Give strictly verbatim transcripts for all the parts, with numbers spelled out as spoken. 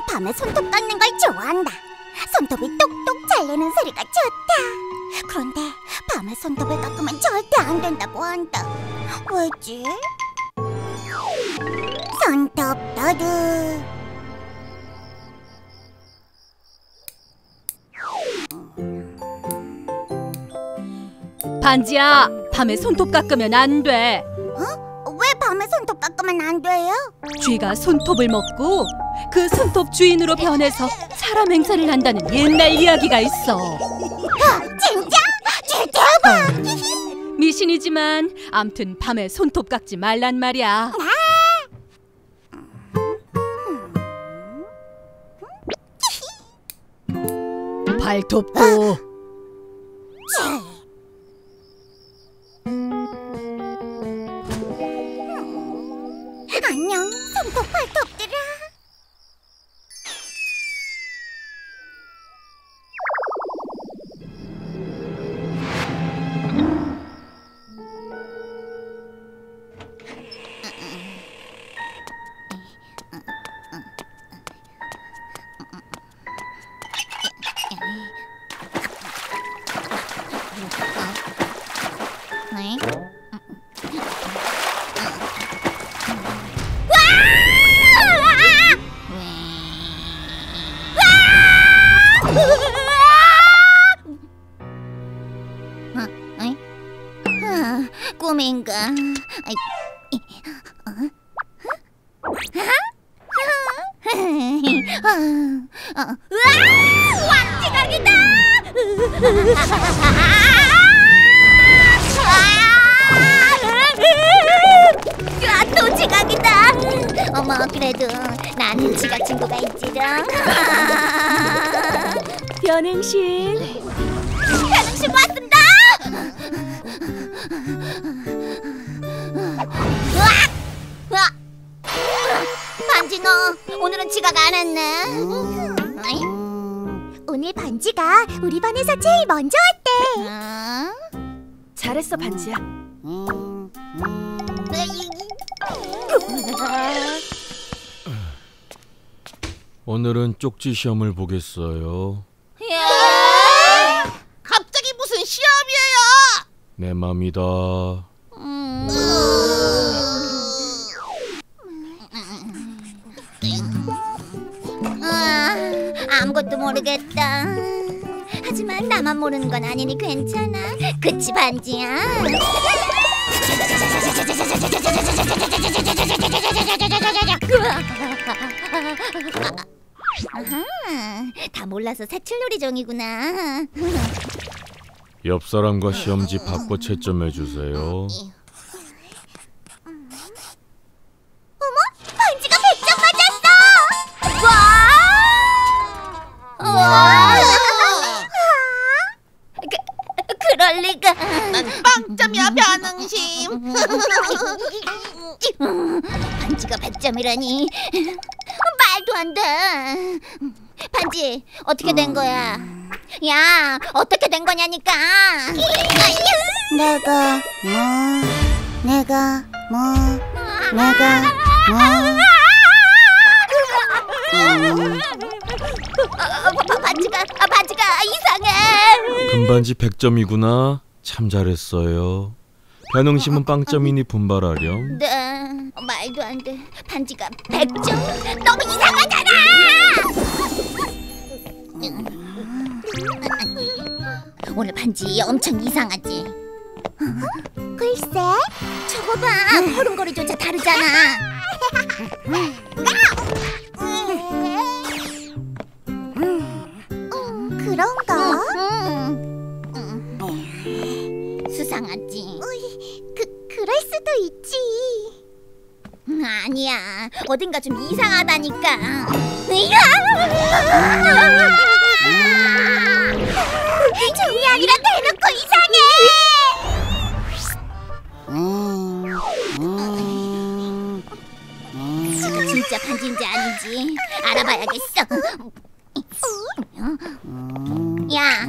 밤에 손톱 깎는 걸 좋아한다. 손톱이 똑똑 잘 내는 소리가 좋다. 그런데 밤에 손톱을 깎으면 절대 안 된다고 한다. 왜지? 손톱 도둑. 반지야, 밤에 손톱 깎으면 안 돼. 어? 왜 밤에 손톱 깎으면 안 돼요? 쥐가 손톱을 먹고 그 손톱 주인으로 변해서 사람 행세를 한다는 옛날 이야기가 있어. 어, 진짜? 쥐 대박! 미신이지만 암튼 밤에 손톱 깎지 말란 말이야. 발톱도. 안녕, 손톱 발톱들아. 꿈인가? 왕지각이다! 또 지각이다! 어머, 그래도 나는 지각 친구가 있지롱. 변행신. 변행신 왔습니다! 으악! 반지, 너 오늘은 지각 안 했네. 오늘 반지가 우리 반에서 제일 먼저 왔대. 잘했어, 반지야. 오늘은 쪽지 시험을 보겠어요. 갑자기 무슨 시험이에요? 내 맘이다. 음... 아, 아무것도 모르겠다. 하지만 나만 모르는 건 아니니 괜찮아. 그치, 반지야? 아하, 다 몰라서 색칠놀이종이구나. 옆 사람과 시험지 바꿔 채점해 주세요. 어머, 반지가 백 점 맞았어! 와! 와! 그, 그럴 리가. 난 빵점이야, 변응심. 반지가 백 점이라니. 말도 안 돼. 반지, 어떻게 된 거야? 야, 어떻게 된 거냐니까. 내가 뭐, 내가 뭐, 내가 뭐. 음. 아, 반지가, 아, 반지가 이상해. 금반지 백 점이구나. 참 잘했어요. 변응심은 빵점이니 분발하렴. 네, 말도 안 돼. 반지가 백 점? 너무 이상하잖아. 오늘 반지 엄청 이상하지? 글쎄, 저거 봐, 걸음걸이조차 다르잖아. 그런가? 수상하지? 그, 그럴 수도 있지. 아니야, 어딘가 좀 이상하다니까. 종이 아니라 대놓고 이상해. 진짜 반지인지 아닌지 알아봐야겠어. 야,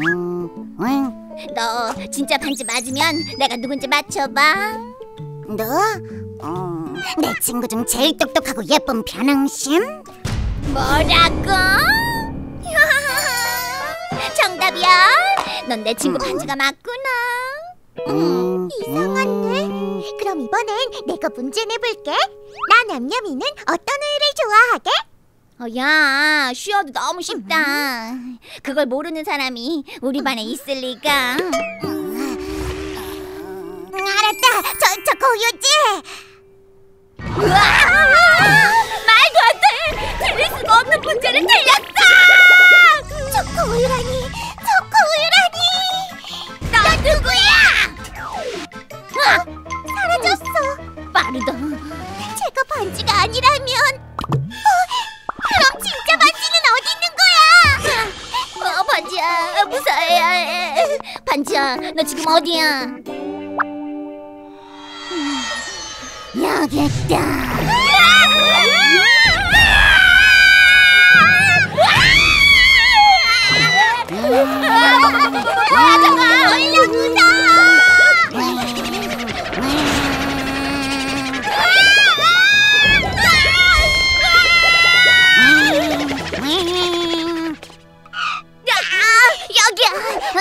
너 진짜 반지 맞으면 내가 누군지 맞춰봐. 너? 어, 내 친구 중 제일 똑똑하고 예쁜 변응심? 뭐라고? 정답이야. 넌 내 친구 반지가 맞구나. 음, 이상한데? 그럼 이번엔 내가 문제 내볼게. 나 냠냠이는 어떤 우유를 좋아하게? 어, 야, 쉬어도 너무 쉽다. 그걸 모르는 사람이 우리 반에 있을 리가. 음, 알았다. 저, 저 고유지. 우와! 말도 안 돼! 틀릴 수가 없는 문제를 틀렸어! 초코우유라니! 초코우유라니! 너 누구야? 아! 사라졌어! 빠르다. 제가 반지가 아니라면... 어? 그럼 진짜 반지는 어디 있는 거야? 어, 반지야, 무사해야 해. 반지야, 너 지금 어디야? 여기 있다. 가져가, 얼른 웃어. 여기야.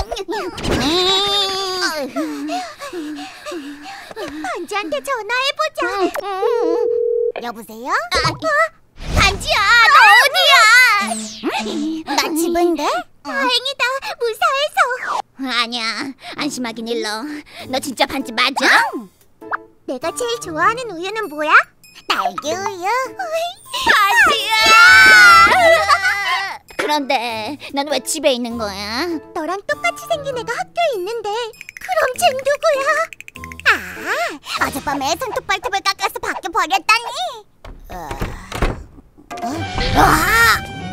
반지한테 전화해보자. 여보세요? 아, 어? 반지야, 너 어디야? 나 집인데? 다행이다, 무사해서. 아니야, 안심하긴 일러. 너 진짜 반지 맞아? 내가 제일 좋아하는 우유는 뭐야? 딸기 우유. 반지야! 그런데 넌 왜 집에 있는 거야? 너랑 똑같이 생긴 애가 학교에 있는데. 그럼 쟨 누구야? 아, 어젯밤에 손톱 발톱을 깎아서 밖에 버렸다니. 어? 어? 아!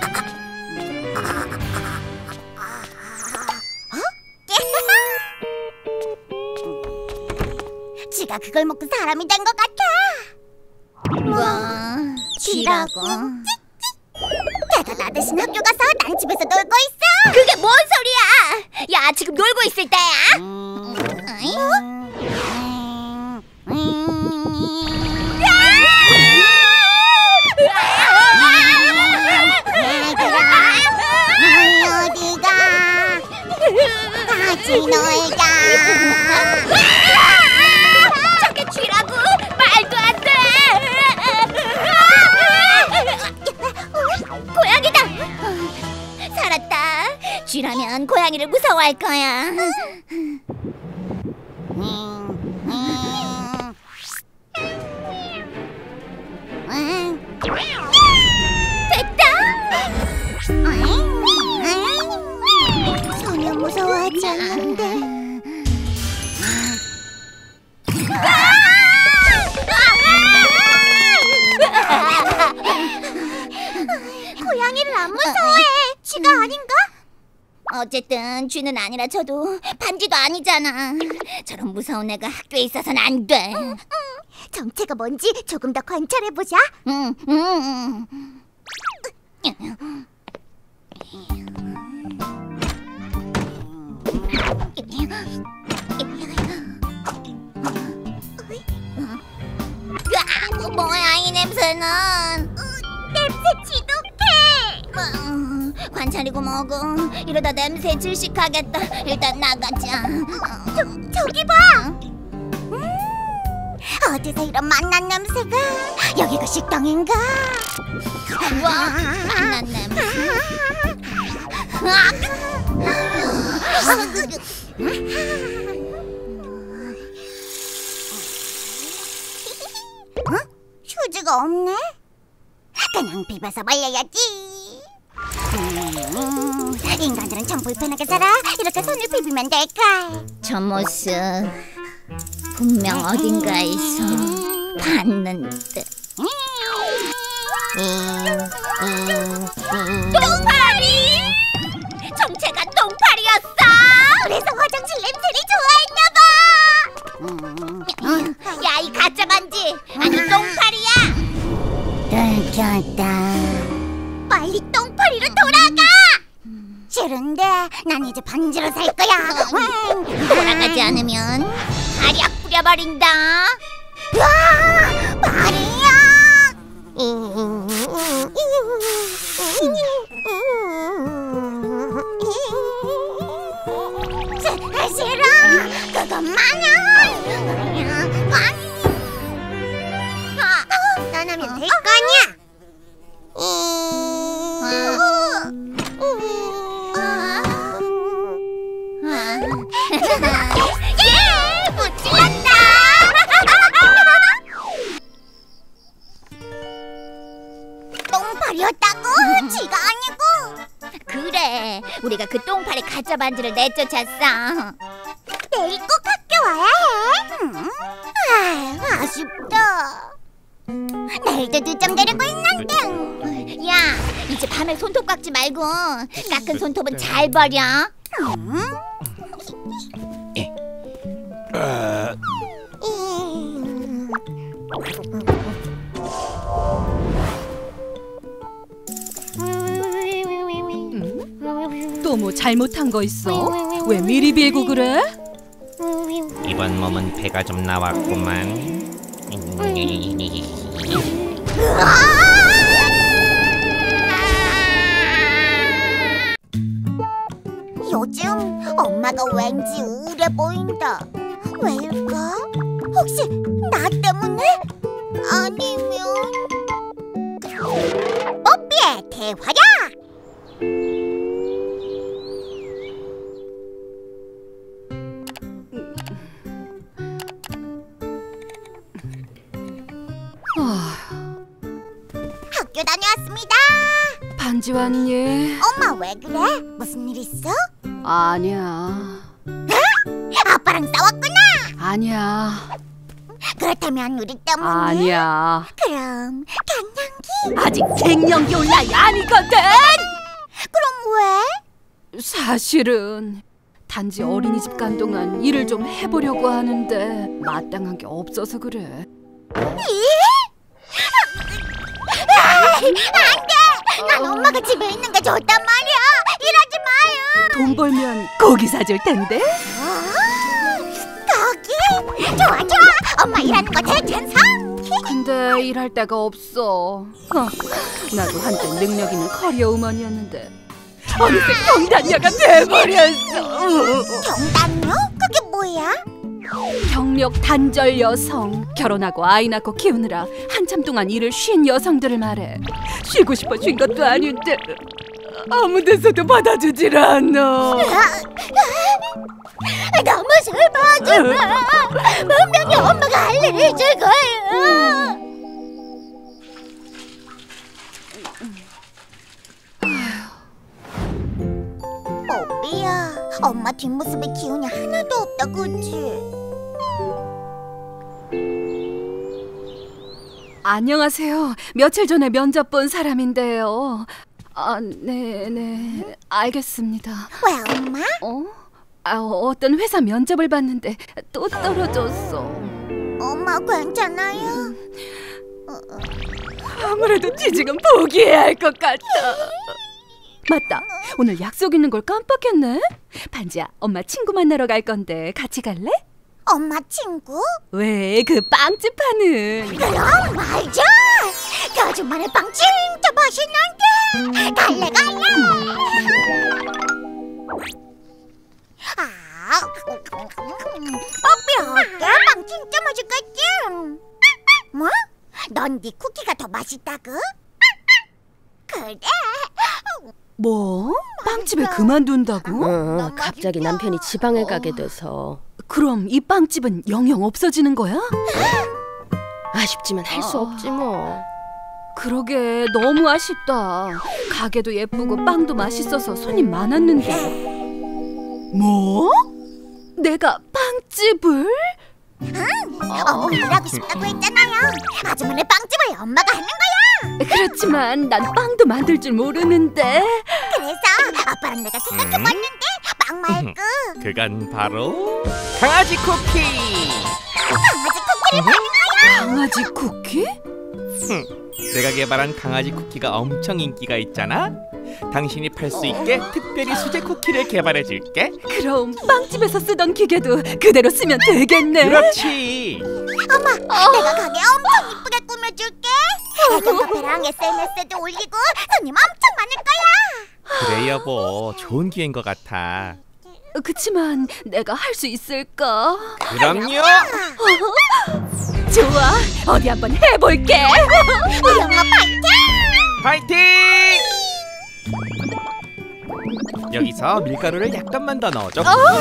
어? 지가 그걸 먹고 사람이 된 것 같아. 뭐? 쥐라고? 걔가 나 대신 학교 가서 난 집에서 놀고 있어. 그게 뭔 소리야? 야, 지금 놀고 있을 때야? 음, 어? 어디가? 같이 놀자. 저게 쥐라고? 말도 안 돼. 고양이다. 살았다. 쥐라면 고양이를 무서워할 거야. 됐다. 전혀 무서워하지 않는데. 고양이를 안 무서워해. 쥐가 아닌가? 어쨌든 쥐는 아니라 저도 반지도 아니잖아. 저런 무서운 애가 학교에 있어서는 안 돼. 응, 응. 정체가 뭔지 조금 더 관찰해보자. 응, 응, 응. 으아, 뭐야 이 냄새는? 냄새 지독해. 음, 관찰이고 뭐고 이러다 냄새 질식하겠다. 일단 나가자. 저, 저기 봐. 음, 어디서 이런 맛난 냄새가? 여기가 식당인가? 우와, 맛난 냄새. 어? 휴지가 없네? 그냥 비벼서 말려야지. 음, 인간들은 참 불편하게 살아. 이렇게 손을 비비면 될까? 저 모습 분명 어딘가에서 봤는 듯. 똥파리! 정체가 똥파리였어! 그래서 화장실 냄새를 좋아했나봐! 야, 이 가짜 반지! 아니, 똥파리야! 들켰다. 빨리 똥파리로 돌아가! 싫은데 난 이제 반지로 살 거야. 돌아가지 않으면 발약 뿌려버린다. 와, 발이야! 시- 싫어. 그것만은. 아, 난 하면 될 거냐? 예! 못 찔렀다! 똥파리였다고? 지가 아니고. 그래, 우리가 그 똥파리 가짜 반지를 내쫓았어. 내일 꼭 학교 와야 해. 음? 아, 아쉽다. 내일도 늦잠 자려고 했는데. 야, 이제 밤에 손톱 깎지 말고 깎은 손톱은 잘 버려. 음? 또 뭐 잘못한 거 있어? 왜 미리 빌고 그래? 이번 몸은 배가 좀 나왔구만. 요즘 엄마가 왠지 우울해 보인다. 왜일까? 혹시 나 때문에? 아니면 뽀삐의 대활약! 학교 다녀왔습니다. 반지 왔니? 엄마 왜 그래? 무슨 일 있어? 아니야. 아빠랑 싸웠구나. 아니야. 그렇다면 우리 때문에? 아니야. 그럼 갱년기? 아직 갱년기 올 나이 아니거든. 그럼 왜? 사실은 단지 어린이집 간 동안 일을 좀 해보려고 하는데 마땅한 게 없어서 그래. 안돼! 난 엄마가 집에 있는 게 좋단 말이야. 일하지 마요. 돈 벌면 고기 사줄 텐데. 아, 거기? 좋아 좋아. 엄마 일하는 거 대찬성. 근데 일할 데가 없어. 어, 나도 한때 능력 있는 커리어 우먼이었는데 어느새 경단녀가 돼버렸어. 경단녀? 그게 뭐야? 경력 단절 여성, 결혼하고 아이 낳고 키우느라 한참 동안 일을 쉰 여성들을 말해. 쉬고 싶어 쉰 것도 아닌데 아무 데서도 받아주질 않아. 너무 슬퍼하잖아. 분명히 엄마가 할 일을 해줄 거야. 뽀삐야, 엄마 뒷모습에 기운이 하나도 없다, 그치? 안녕하세요. 며칠 전에 면접 본 사람인데요. 아, 네네, 알겠습니다. 왜 엄마? 어? 아, 어떤 회사 면접을 봤는데 또 떨어졌어. 엄마 괜찮아요? 아무래도 지금 포기해야 할 것 같아. 맞다, 오늘 약속 있는 걸 깜빡했네. 반지야, 엄마 친구 만나러 갈 건데 같이 갈래? 엄마 친구? 왜, 그 빵집 하는. 그럼 말자. 그 아줌마네 빵 진짜 맛있는데. 갈래 갈래. 아, 뽀삐 어때? 빵 진짜 맛있겠지? 뭐? 넌 네 쿠키가 더 맛있다고? 그래. 뭐? 빵집을 그만둔다고? 어, 갑자기 남편이 지방에 가게 돼서. 그럼 이 빵집은 영영 없어지는 거야? 아쉽지만 할 수 없지 뭐. 그러게, 너무 아쉽다. 가게도 예쁘고 빵도 맛있어서 손님 많았는데. 뭐? 내가 빵집을? 엄마 일하고 싶다고 했잖아요. 아주머니 빵집을 엄마가 하는 거야. 그렇지만 난 빵도 만들 줄 모르는데. 그래서 아빠랑 내가 생각해봤는데 빵 말고 그건 바로 강아지 쿠키. 강아지 쿠키를 파는 거야. 강아지 쿠키? 내가 개발한 강아지 쿠키가 엄청 인기가 있잖아. 당신이 팔 수 있게 특별히 수제 쿠키를 개발해 줄게. 그럼 빵집에서 쓰던 기계도 그대로 쓰면 되겠네. 그렇지. 엄마, 내가 가게 엄청 이쁘게 꾸며줄게. 애견 카페랑 에스엔에스에도 올리고 손님 엄청 많을 거야. 그래 여보, 좋은 기회인 것 같아. 그치만 내가 할 수 있을까? 그럼요. 좋아, 어디 한번 해볼게. 우리 엄마 파이팅! 파이팅! 여기서 밀가루를 약간만 더 넣어줘.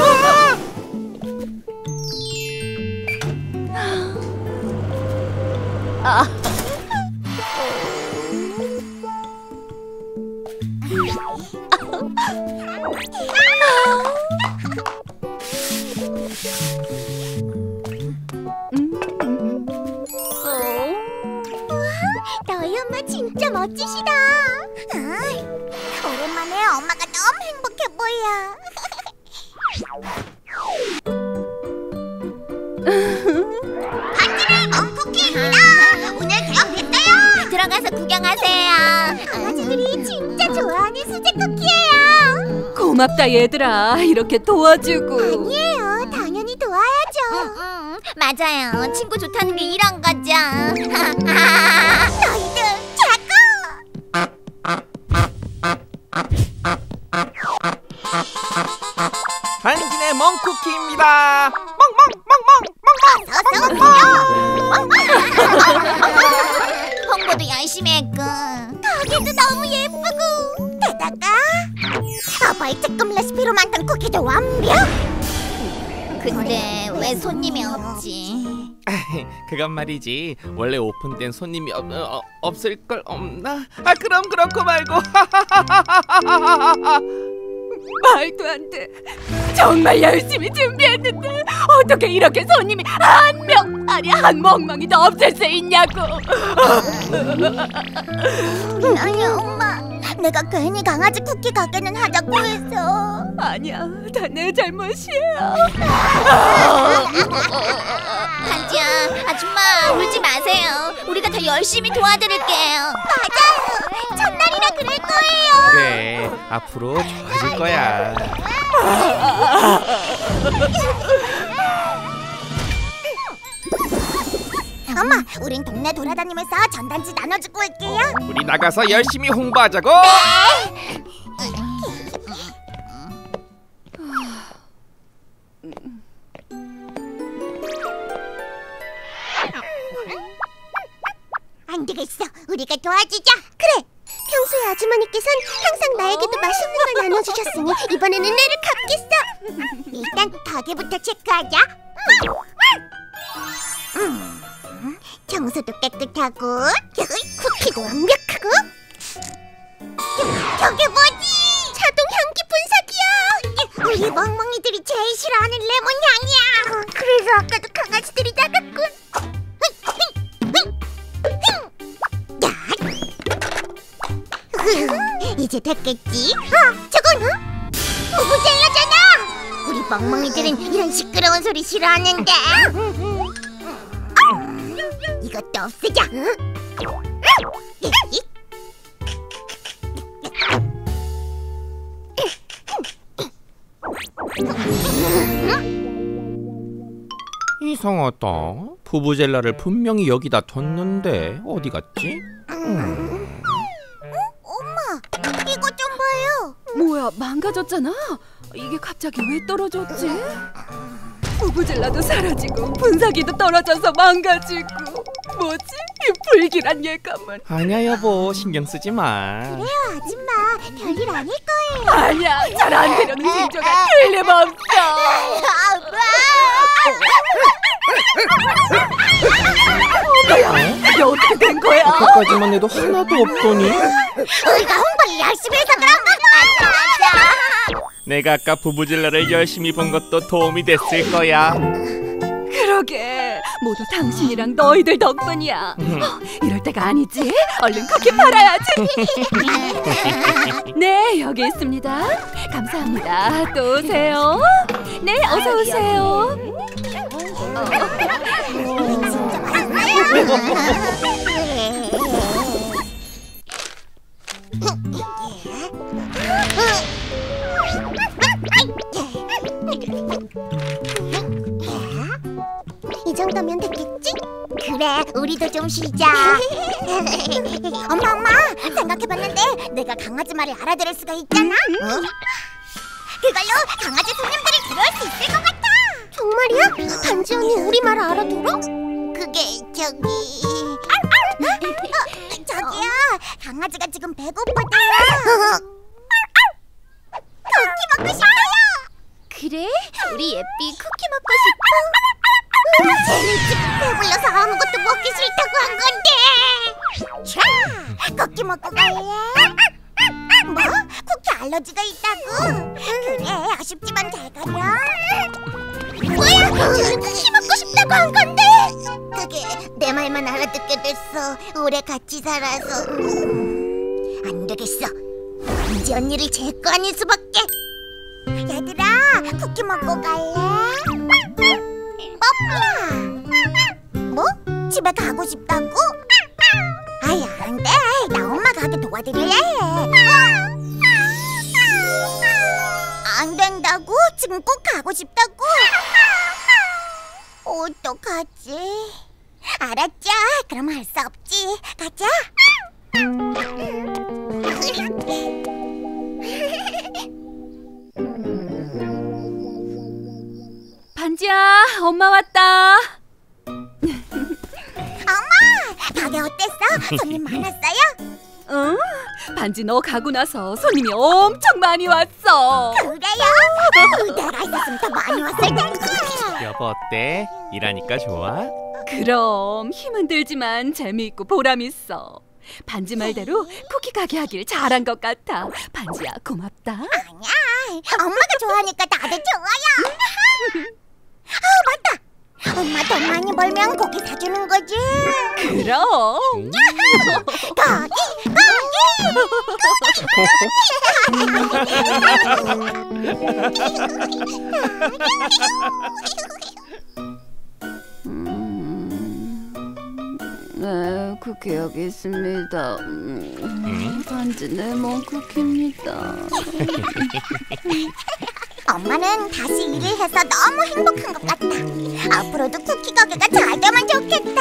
아. 너희 엄마 진짜 멋지시다. 아, 오랜만에 엄마가 너무 행복해 보여. 반지는 멍쿠키입니다. 오늘 개업했어요. 들어가서 구경하세요. 강아지들이 진짜 좋아하는 수제 쿠키예요. 고맙다 얘들아, 이렇게 도와주고. 아니에요, 당연히 도와야죠. 응, 응, 맞아요. 친구 좋다는 게 이런 거죠. 너희들 최고! 한진의 멍쿠키입니다. 멍멍멍멍멍멍. 어서 오세요. 홍보도 열심히 했고 가게도 너무 예쁘고 게다가 아빠의 특급 레시피로 만든 쿠키도 완벽. 근데 왜 손님이 없지? 그건 말이지, 원래 오픈된 손님이 없, 어, 없을 걸 없나? 아 그럼 그렇고 말고. 말도 안 돼. 정말 열심히 준비했는데 어떻게 이렇게 손님이 한 명, 아니 한 멍멍이도 없을 수 있냐고. 아니 엄마, 내가 괜히 강아지 쿠키 가게는 하자고 해서. 아니야, 다 내 잘못이야. 한지야, 아줌마 울지 마세요. 우리가 더 열심히 도와드릴게요. 맞아요, 첫날이라 그럴 거예요. 그래, 앞으로 좋아질 거야. 엄마, 우린 동네 돌아다니면서 전단지 나눠주고 올게요. 우리 나가서 열심히 홍보하자고. 안 되겠어, 우리가 도와주자. 그래, 평소에 아주머니께선 항상 나에게도 맛있는 걸 나눠주셨으니 이번에는 내를 갚겠어. 일단 가게부터 체크하자. 음, 청소도 깨끗하고 쿠키도 완벽하고. 저, 저게 뭐지? 자동 향기 분사기야. 우리 멍멍이들이 제일 싫어하는 레몬 향이야. 그래서 아까도 강아지들이 나갔군. 이제 됐겠지? 어, 저건 어? 부부젤라잖아. 우리 멍멍이들은 이런 시끄러운 소리 싫어하는데. 어? 이것도 없애자. 이상하다. 부부젤라를 분명히 여기다 뒀는데 어디 갔지? 음. 엄마, 이거 좀 봐요. 뭐야, 망가졌잖아. 이게 갑자기 왜 떨어졌지? 부부젤라도 사라지고 분사기도 떨어져서 망가지고. 뭐지? 이 불길한 예감은. 아니야 여보, 신경 쓰지 마. 그래요 아줌마, 별일 아닐 거예요. 아니야, 잘 안 되려는 징조가 틀림없어. 어머야, 이게 어떻게 된 거야? 아까까지만 해도 하나도 없더니. 우리가 홍보를 열심히 해서 그런 거 맞아, 맞아. 내가 아까 부부젤라를 열심히 본 것도 도움이 됐을 거야. 그러게, 모두 당신이랑 너희들 덕분이야. 어, 이럴 때가 아니지. 얼른 쿠키 팔아야지. 네, 여기 있습니다. 감사합니다. 또 오세요. 네, 어서 오세요. 진짜 맛있어요. 이 정도면 됐겠지? 그래, 우리도 좀 쉬자. 엄마, 엄마, 생각해봤는데 내가 강아지 말을 알아들을 수가 있잖아. 어? 그걸로 강아지 손님들이 들어올 수 있을 것 같아. 정말이야? 반지 언니 우리 말 알아들어? 그게 저기... 어, 저기요, 강아지가 지금 배고프다. 쿠키 먹고 싶어요. 그래? 우리 예삐 쿠키 먹고 싶어? 쟤는 지금 배불러서 아무것도 먹기 싫다고 한 건데. 자, 쿠키 먹고 갈래? 뭐? 쿠키 알러지가 있다고? 그래, 아쉽지만 잘 가렴. 뭐야? 쟤는 쿠키 먹고 싶다고 한 건데. 그게 내 말만 알아듣게 됐어. 오래 같이 살아서. 음, 안 되겠어. 반지 언니를 제거하는 수밖에. 얘들아, 쿠키 먹고 갈래? 뽀삐야. 뭐? 집에 가고 싶다고? 아이, 안 돼. 나 엄마 가게 도와드릴래. 안 된다고? 지금 꼭 가고 싶다고? 어떡하지? 알았죠? 그럼 할 수 없지. 가자. 반지야, 엄마 왔다. 엄마, 가게 어땠어? 손님 많았어요? 응? 반지 너 가고 나서 손님이 엄청 많이 왔어. 그래요? 내가 있었으면 더 많이 왔을 텐데. 여보 어때? 일하니까 좋아? 그럼 힘은 들지만 재미있고 보람있어. 반지 말대로 쿠키 가게 하길 잘한 것 같아. 반지야, 고맙다. 아니야, 엄마가 좋아하니까 다들 좋아요. 아, 맞다. 엄마 돈 많이 벌면 고기 사주는 거지? 그럼. 고기, 네, 쿠키 여기 있습니다. 음, 반지 레몬 쿠키입니다. 엄마는 다시 일을 해서 너무 행복한 것 같다. 앞으로도 쿠키 가게가 잘 되면 좋겠다.